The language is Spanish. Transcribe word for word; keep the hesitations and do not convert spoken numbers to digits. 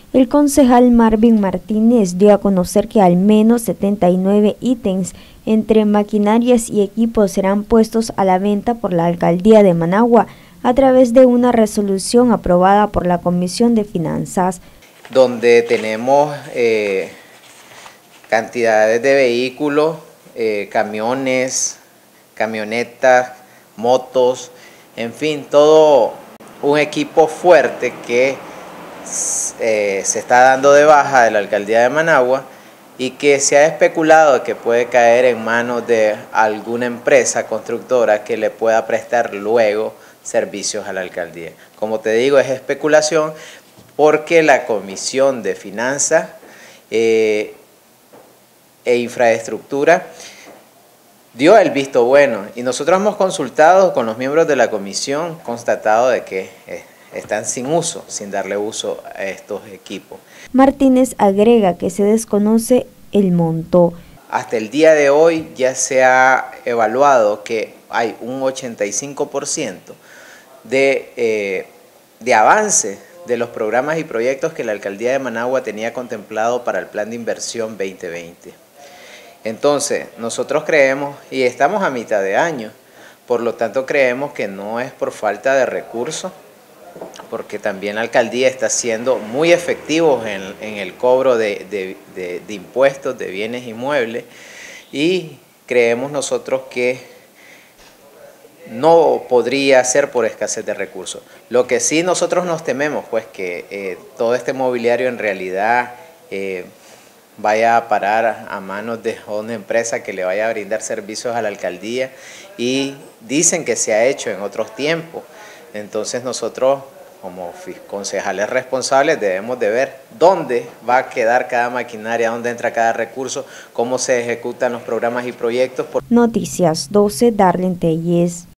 El concejal Marvin Martínez dio a conocer que al menos setenta y nueve ítems entre maquinarias y equipos serán puestos a la venta por la Alcaldía de Managua a través de una resolución aprobada por la Comisión de Finanzas. Donde tenemos eh, cantidades de vehículos, eh, camiones, camionetas, motos, en fin, todo un equipo fuerte que eh, se está dando de baja de la Alcaldía de Managua y que se ha especulado que puede caer en manos de alguna empresa constructora que le pueda prestar luego servicios a la Alcaldía. Como te digo, es especulación porque la Comisión de Finanzas eh, e Infraestructura dio el visto bueno y nosotros hemos consultado con los miembros de la comisión, constatado de que eh, están sin uso, sin darle uso a estos equipos. Martínez agrega que se desconoce el monto. Hasta el día de hoy ya se ha evaluado que hay un ochenta y cinco por ciento de, eh, de avance de los programas y proyectos que la Alcaldía de Managua tenía contemplado para el Plan de Inversión veinte veinte. Entonces, nosotros creemos, y estamos a mitad de año, por lo tanto creemos que no es por falta de recursos, porque también la Alcaldía está siendo muy efectivos en, en el cobro de, de, de, de impuestos, de bienes inmuebles, y creemos nosotros que no podría ser por escasez de recursos. Lo que sí nosotros nos tememos, pues que eh, todo este mobiliario en realidad eh, vaya a parar a manos de una empresa que le vaya a brindar servicios a la Alcaldía, y dicen que se ha hecho en otros tiempos. Entonces nosotros, como concejales responsables, debemos de ver dónde va a quedar cada maquinaria, dónde entra cada recurso, cómo se ejecutan los programas y proyectos. Noticias doce, Darlene Telles.